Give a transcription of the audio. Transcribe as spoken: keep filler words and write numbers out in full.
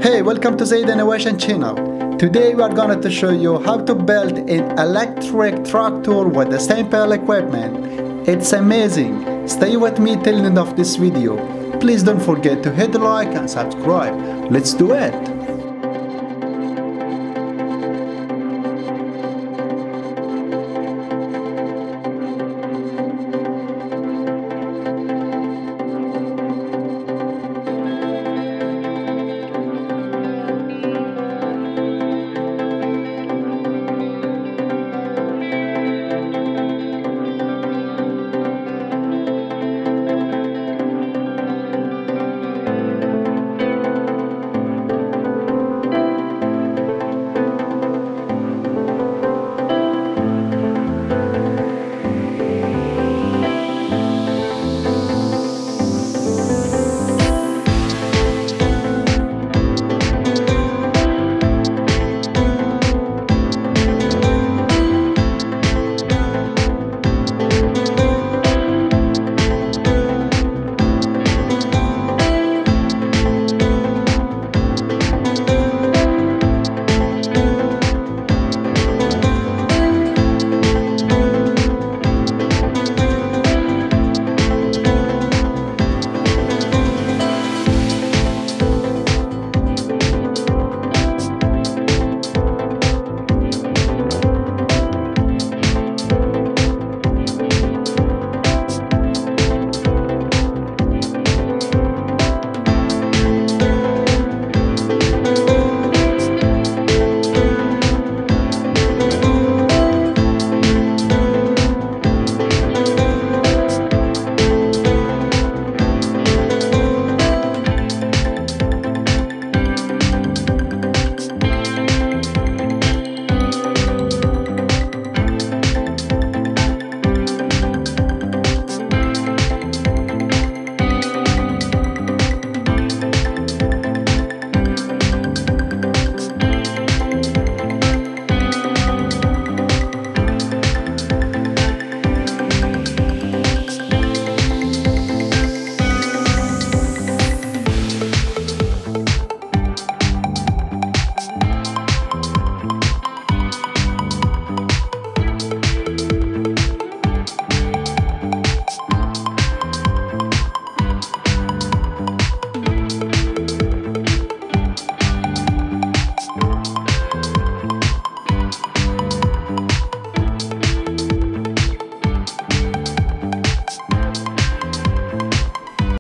Hey, welcome to Zaid Innovation channel. Today we are going to show you how to build an electric tractor with the simple equipment. It's amazing. Stay with me till the end of this video. Please don't forget to hit like and subscribe. Let's do it.